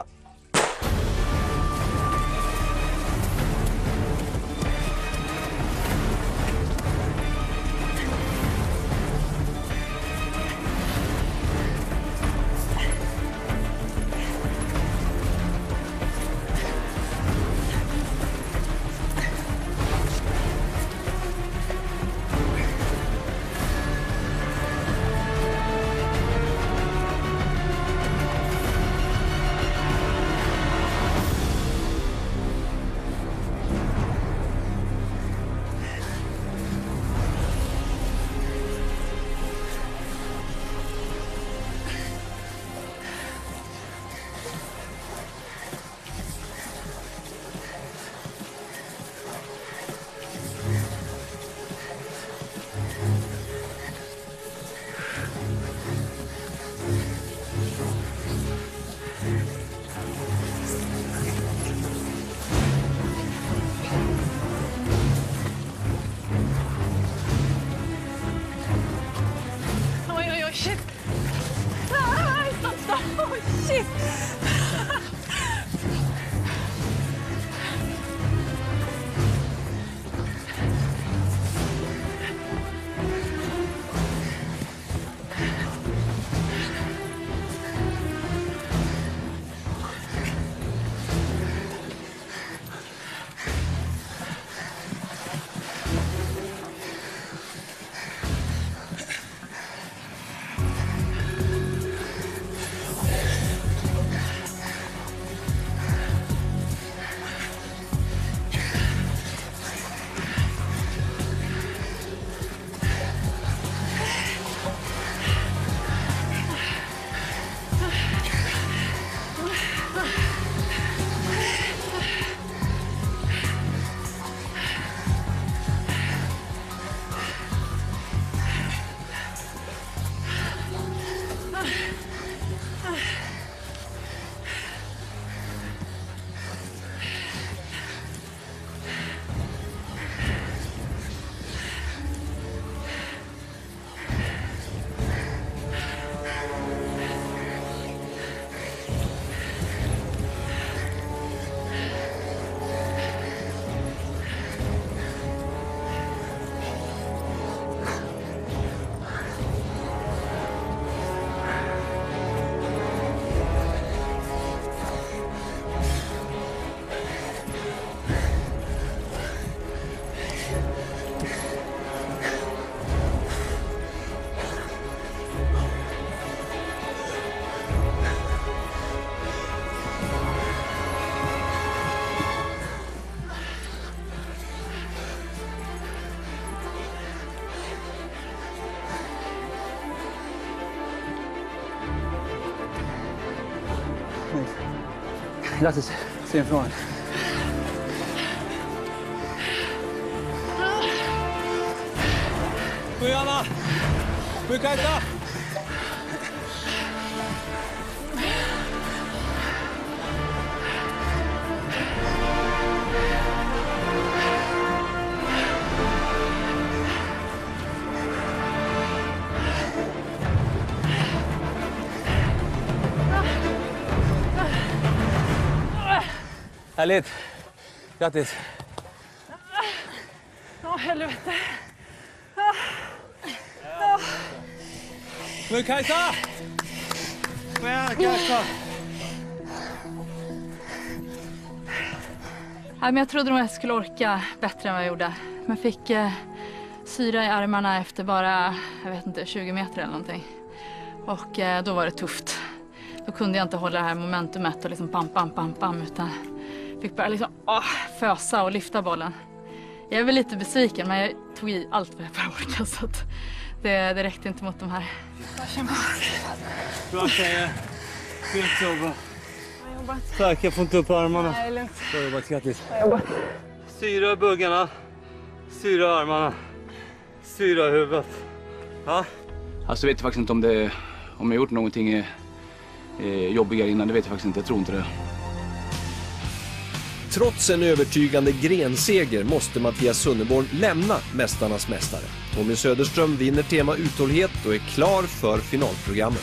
Grattis, semifinalen. Kom igen, Anna! Kom igen, Kajsa! Härligt. Grattis. Åh, helvete. Men Kajsa! Kom igen, Kajsa! Ja, men jag trodde nog att jag skulle orka bättre än vad jag gjorde. Men fick eh, syra i armarna efter bara, jag vet inte, tjugo meter eller någonting. Och eh, då var det tufft. Då kunde jag inte hålla det här momentumet och liksom pam, pam, pam, pam, utan fick bara liksom åh, fösa och lyfta bollen. Jag är väl lite besviken, men jag tog i allt vad jag bara orkade, så att det, det räckte inte mot de här. Bra tjejer. Fint jobbat. Tack, jag får inte upp armarna. Nej, lugnt. Bra jobbat, grattis. Bra jobbat. Syra i buggarna, syra i armarna, syra i huvudet. Ja? Alltså jag vet faktiskt inte om det, om jag gjort någonting eh, jobbigare innan, det vet jag faktiskt inte, jag tror inte det. Trots en övertygande grenseger måste Mattias Sunneborn lämna Mästarnas mästare. Tommy Söderström vinner tema uthållighet och är klar för finalprogrammet.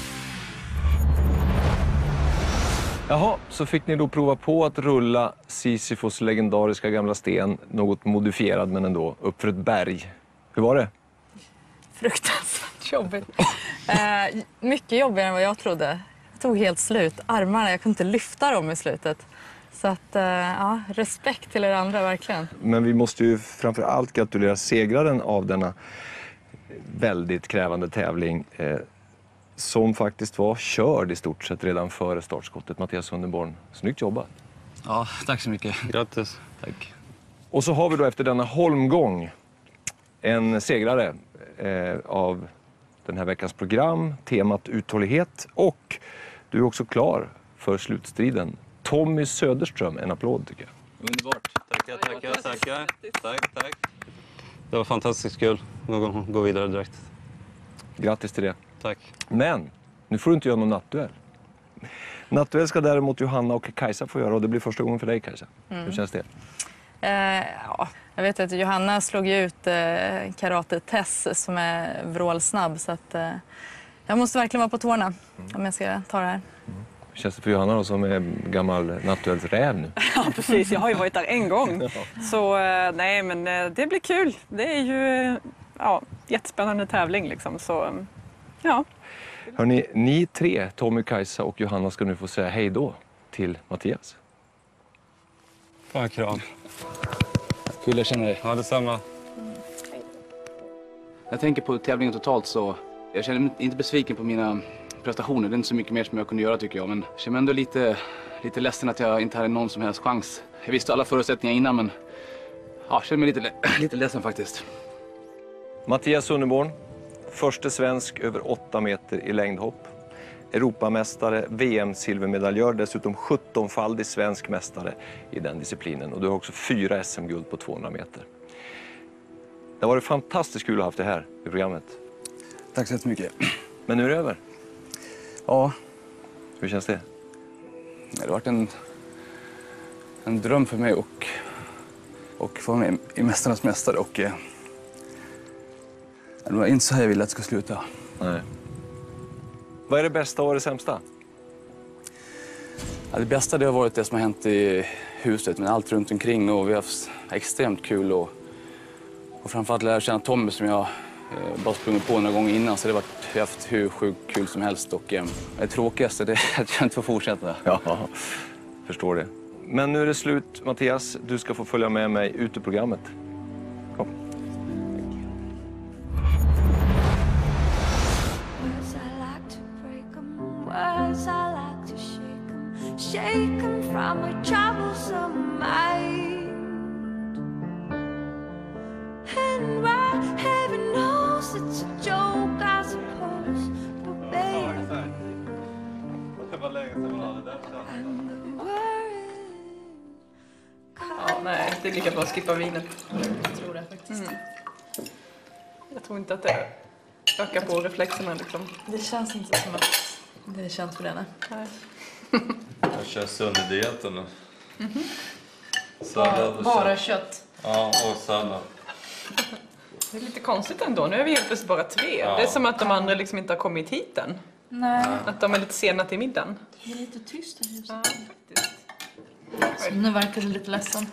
Jaha, så fick ni då prova på att rulla Sisyfos legendariska gamla sten, något modifierad men ändå, upp för ett berg. Hur var det? Fruktansvärt jobbigt. Eh, mycket jobbigare än vad jag trodde. Jag tog helt slut. Armarna, jag kunde inte lyfta dem i slutet. Så att, eh, ja, respekt till er andra, verkligen. Men vi måste ju framför allt gratulera segraren av denna väldigt krävande tävling. Eh, som faktiskt var körd i stort sett redan före startskottet. Mattias Sunneborn, snyggt jobbat. Ja, tack så mycket. Grattis. Tack. Och så har vi då efter denna holmgång en segrare eh, av den här veckans program, temat uthållighet. Och du är också klar för slutstriden. Tommy Söderström, en applåd tycker jag. Underbart. Tackar, tackar, tackar. Tack, tack. Det var fantastiskt kul att gå vidare direkt. Grattis till det. Tack. Men nu får du inte göra någon nattduell. Nattduell ska däremot Johanna och Kajsa få göra, och det blir första gången för dig, Kajsa. Mm. Hur känns det? Eh, ja, jag vet att Johanna slog ju ut eh, karate Tess som är vrålsnabb, så att eh, jag måste verkligen vara på tårna mm. om jag ska ta det här. Mm. Hur känns det för Johanna då, som är gammal nattduellsräv nu? Ja, precis. Jag har ju varit där en gång. Så eh, nej, men eh, det blir kul. Det är ju eh, ja, jättespännande tävling liksom, så eh, ja. Hörrni, ni tre, Tommy, Kajsa och Johanna, ska nu få säga hej då till Mattias. Fan, kram. Kul att känna dig. Ja, detsamma. Jag tänker på tävlingen totalt, så jag känner mig inte besviken på mina prestationer. Det är inte så mycket mer som jag kunde göra, tycker jag. Men jag känner mig ändå lite, lite ledsen att jag inte hade någon som helst chans. Jag visste alla förutsättningar innan, men ja, jag känner mig lite, lite ledsen faktiskt. Mattias Sunneborn, första svensk över åtta meter i längdhopp. Europamästare, V M-silvermedaljör, dessutom sjuttonfaldig svensk mästare i den disciplinen. Och du har också fyra S M-guld på tvåhundra meter. Det har varit fantastiskt kul att ha haft det här i programmet. Tack så jättemycket. Men nu är det över. Ja. Hur känns det? Det har varit en, en dröm för mig och, och få med i Mästarnas mästare. Och, eh, det var inte så här jag ville att det skulle sluta. Nej. Vad är det bästa och det sämsta? Ja, det bästa det har varit det som har hänt i huset, men allt runt omkring. Och vi har haft extremt kul. Och, och framförallt lära känna Tommy som jag eh, bara sprungit på några gånger innan. Så det har varit, vi har haft hur sjukt kul som helst. Och eh, det tråkigaste det är att jag inte får fortsätta. Ja, förstår det. Men nu är det slut, Mattias. Du ska få följa med mig ut ur programmet. Kom. Words I like to shake 'em, shake 'em from my troublesome mind. And why heaven knows it's a joke, I suppose, but baby. Ja, nej, det är lika bra att skippa vinet. Jag tror det faktiskt. Mm. Jag tror inte att det ökar på reflexerna liksom. Det känns inte som att det är känt för det. Nej. Jag kör sönderdieten nu. Mhm. Sallad och Bara kött. kött. Ja, och sallad. Det är lite konstigt ändå. Nu är vi helt plötsligt bara tre. Ja. Det är som att de andra liksom inte har kommit hit än. Nej. Att de är lite sena till middagen. Det är lite tyst här i huset. Ja, faktiskt. Så nu verkar du lite ledsen.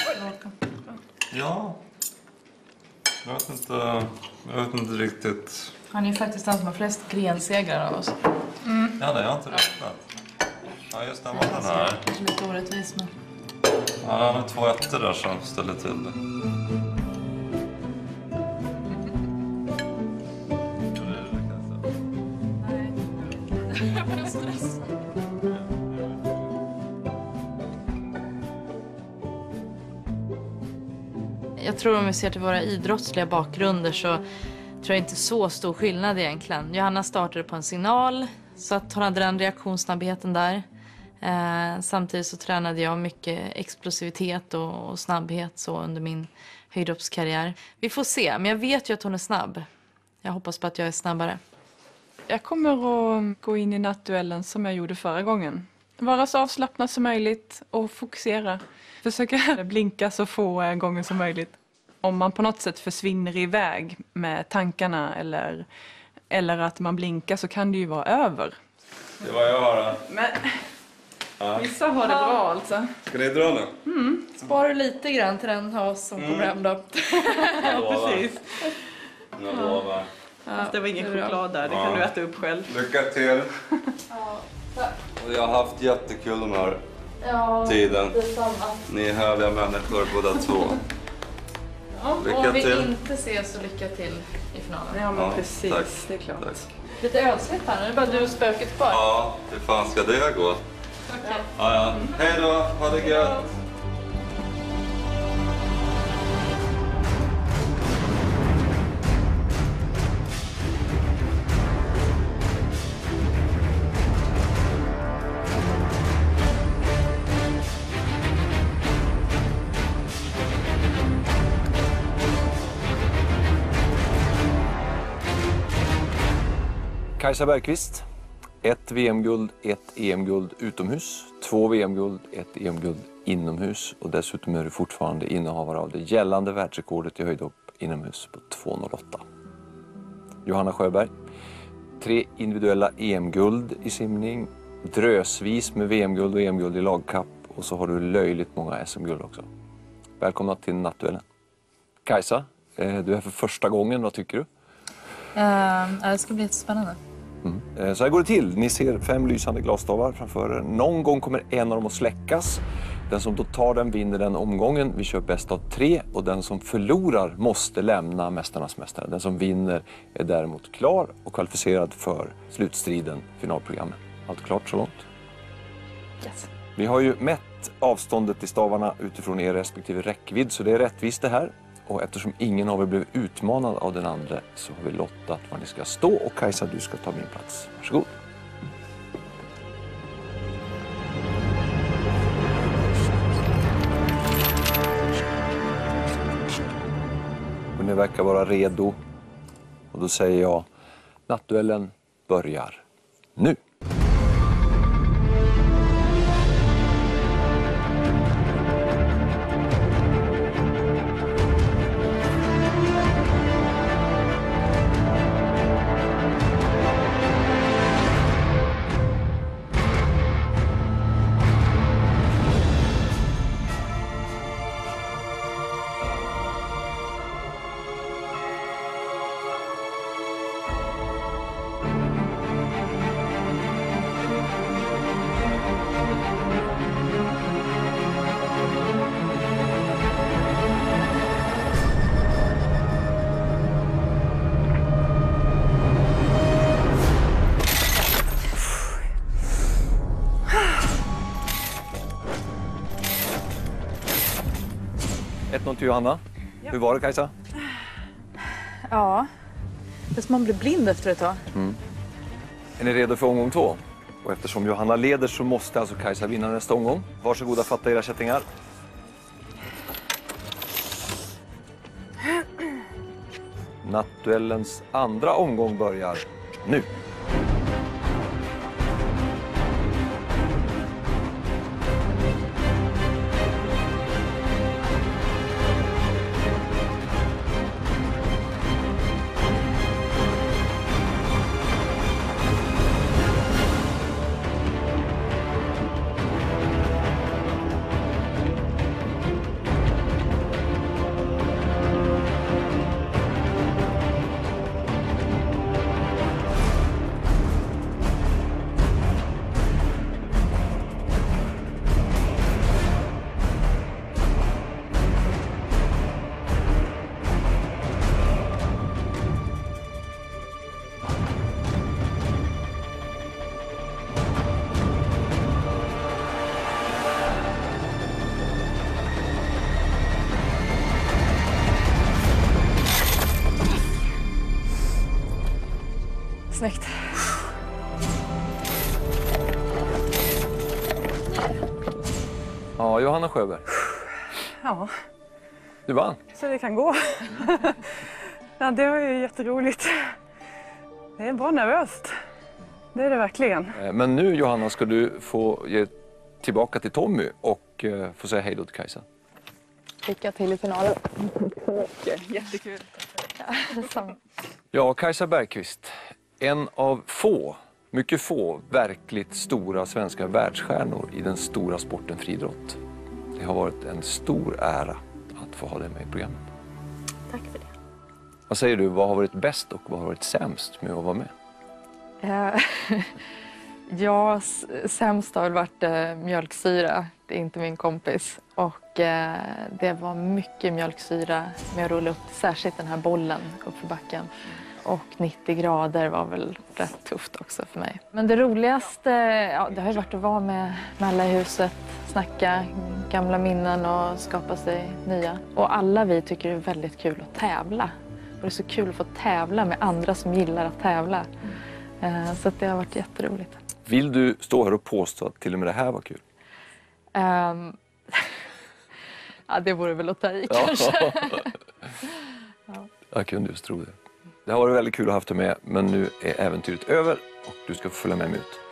Ja. Jag vet inte, jag vet inte riktigt. Han är ju faktiskt den som har flest grensegrar av oss. Mm. Ja, det har jag inte räknat. Ja, just det, var den här. Det är lite orättvis men. Ja, han har två ettor där som ställer till det. Jag börjar stressa. Jag tror om vi ser till våra idrottsliga bakgrunder så tror jag inte så stor skillnad egentligen. Johanna startade på en signal så att hon hade den reaktionssnabbheten där. Eh, samtidigt så tränade jag mycket explosivitet och, och snabbhet så under min höjdhoppskarriär. Vi får se, men jag vet ju att hon är snabb. Jag hoppas på att jag är snabbare. Jag kommer att gå in i nattduellen som jag gjorde förra gången. Vara så avslappnad som möjligt och fokusera. Försöka blinka så få gånger som möjligt. Om man på något sätt försvinner iväg med tankarna eller, eller att man blinkar så kan det ju vara över. Det var jag då. Men Ja. vissa har det bra alltså. Ska ni dra nu? Mm. Sparar du lite grann till den av oss som Mm. kommer hem då? Ja, precis. Jag lovar. Fast det var ingen det är bra. choklad där, det kan Ja. du äta upp själv. Lycka till. Ja, tack. Och jag har haft jättekul den här Ja, tiden. detsamma. Ni är härliga människor båda två. Ja, Lycka och om vi till. inte ses så lycka till i finalen. Ja, men Ja, precis, tack. det är klart. Tack. Lite ödsligt här, nu är det bara du och spöket kvar. Ja, hur fan ska det gå? Okej. Ja, ja. Hej då, ha det gött. Kajsa Bergqvist, ett V M-guld, ett E M-guld utomhus, två V M-guld, ett E M-guld inomhus och dessutom är du fortfarande innehavare av det gällande världsrekordet i höjdhopp inomhus på två noll åtta. Johanna Sjöberg, tre individuella E M-guld i simning, drösvis med V M-guld och E M-guld i lagkapp och så har du löjligt många S M-guld också. Välkomna till nattduellen. Kajsa, eh, du är här för första gången, vad tycker du? Uh, det ska bli jättespännande. Mm. Så här går det till. Ni ser fem lysande glasstavar framför er. Någon gång kommer en av dem att släckas. Den som då tar den vinner den omgången. Vi kör bäst av tre och den som förlorar måste lämna Mästarnas mästare. Den som vinner är däremot klar och kvalificerad för slutstriden, finalprogrammet. Allt klart så långt? Yes. Vi har ju mätt avståndet i stavarna utifrån er respektive räckvidd så det är rättvist det här. Och eftersom ingen av er blev utmanad av den andra så har vi lottat var ni ska stå. Och Kajsa, du ska ta min plats. Varsågod. Och ni verkar vara redo. Och då säger jag, nattduellen börjar nu. ett noll till Johanna. Ja. Hur var det, Kajsa? Ja, det är som man blir blind efter ett tag. Mm. Är ni redo för omgång två? Och eftersom Johanna leder så måste alltså Kajsa vinna nästa omgång. Varsågoda, fatta era kättingar. Nattduellens andra omgång börjar nu. Snyggt. Ja, Johanna Sjöberg. Ja, Du vann. så det kan gå. Ja, det var ju jätteroligt. Det är bara nervöst. Det är det verkligen. Men nu, Johanna, ska du få ge tillbaka till Tommy och uh, få säga hej då till Kajsa. Lycka till i finalen. Jättekul. Ja, Ja, Kajsa Bergqvist. En av få, mycket få, verkligt stora svenska världsstjärnor i den stora sporten friidrott. Det har varit en stor ära att få ha dig med i programmet. Tack för det. Vad säger du, vad har varit bäst och vad har varit sämst med att vara med? Eh, ja, s- sämst har väl varit eh, mjölksyra. Det är inte min kompis. Och eh, det var mycket mjölksyra med att rulla upp särskilt den här bollen uppför backen. Och nittio grader var väl rätt tufft också för mig. Men det roligaste, ja, det har ju varit att vara med, med alla i huset, snacka gamla minnen och skapa sig nya. Och alla vi tycker det är väldigt kul att tävla. Och det är så kul att få tävla med andra som gillar att tävla. Eh, Så att det har varit jätteroligt. Vill du stå här och påstå att till och med det här var kul? Ehm, ja, det vore väl att ta i Ja. kanske. Jag kunde just tro det. Det har varit väldigt kul att ha haft dig med, men nu är äventyret över och du ska få följa med mig ut.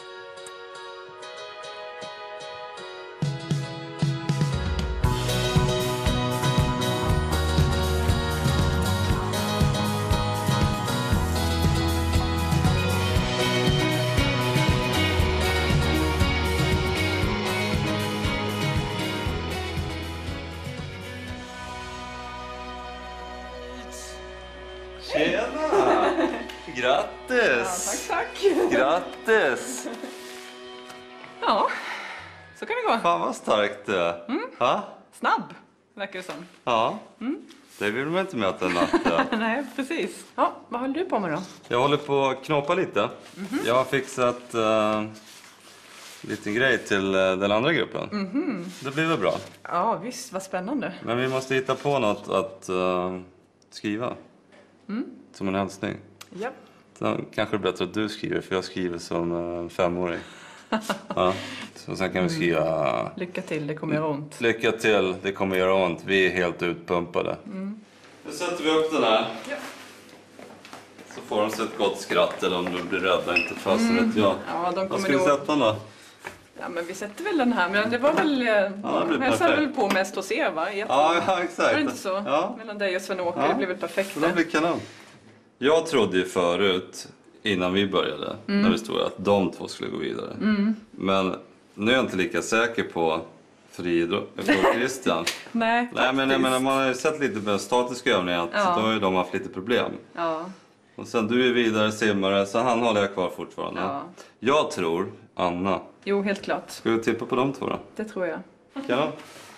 Tjena! Grattis! Ja, tack, tack. Grattis! Ja, så kan det gå. Fan vad starkt det är. Mm. Ja? Snabb, verkar det som. Ja. Mm. Det vill man inte möta en natt. Nej, precis. Ja, vad håller du på med då? Jag håller på att knåpa lite. Mhm. Jag har fixat uh, lite grej till uh, den andra gruppen. Mhm. Det blir väl bra. Ja, visst, vad spännande. Men vi måste hitta på något att uh, skriva. Mm. Som en hälsning. Ja. Så kanske det är bättre att du skriver, för jag skriver som en femåring. Ja. Så sen kan vi skriva... Lycka till, det kommer göra ont. Lycka till, det kommer göra ont. Vi är helt utpumpade. Mm. Nu sätter vi upp den här. Ja. Så får de sig ett gott skratt, eller om de blir rädda, inte fasen Mm. vet jag. Ja, de Vad kommer ska vi nog- sätta den då? Ja, men vi sätter väl den här. Men det var väl... det blir jag perfekt. satt väl på mest hos er, va? Ert Ja, val. ja, exakt. Var det inte så? Ja. Mellan dig och Sven-Åke, Ja. det blev väl perfekt. Så det blir kanon. Jag trodde ju förut, innan vi började, Mm. när vi stod att de två skulle gå vidare. Mm. Men nu är jag inte lika säker på friidrott på Christian. Nej, Nej, men jag faktiskt. menar, man har ju sett lite med statiska övningar att Ja. då har ju de haft lite problem. Ja. Och sen du är vidare simmare, så han håller jag kvar fortfarande. Ja. Jag tror Anna. Jo, helt klart. Ska du tippa på de två då? Det tror jag. Kanon.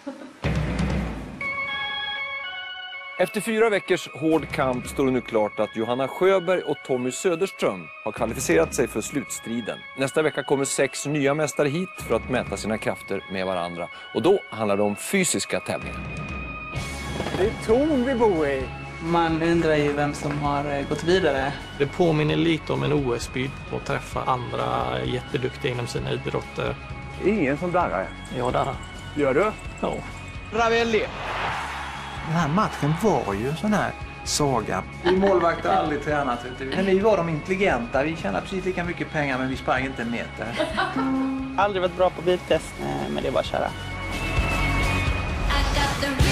Efter fyra veckors hård kamp står det nu klart att Johanna Sjöberg och Tommy Söderström har kvalificerat sig för slutstriden. Nästa vecka kommer sex nya mästare hit för att mäta sina krafter med varandra. Och då handlar det om fysiska tävlingar. Det är torn vi bor i. Man undrar ju vem som har gått vidare. Det påminner lite om en O S-byd och träffa andra jätteduktiga inom sina idrotter. Ingen som darrar? Jag darrar. Gör du? Ja. Ravelli. Den här matchen var ju en sån här saga. Vi målvakter har aldrig tränat. Men vi var de intelligenta. Vi tjänade precis lika mycket pengar men vi sprang inte en meter. Aldrig varit bra på biltest, men det var att köra.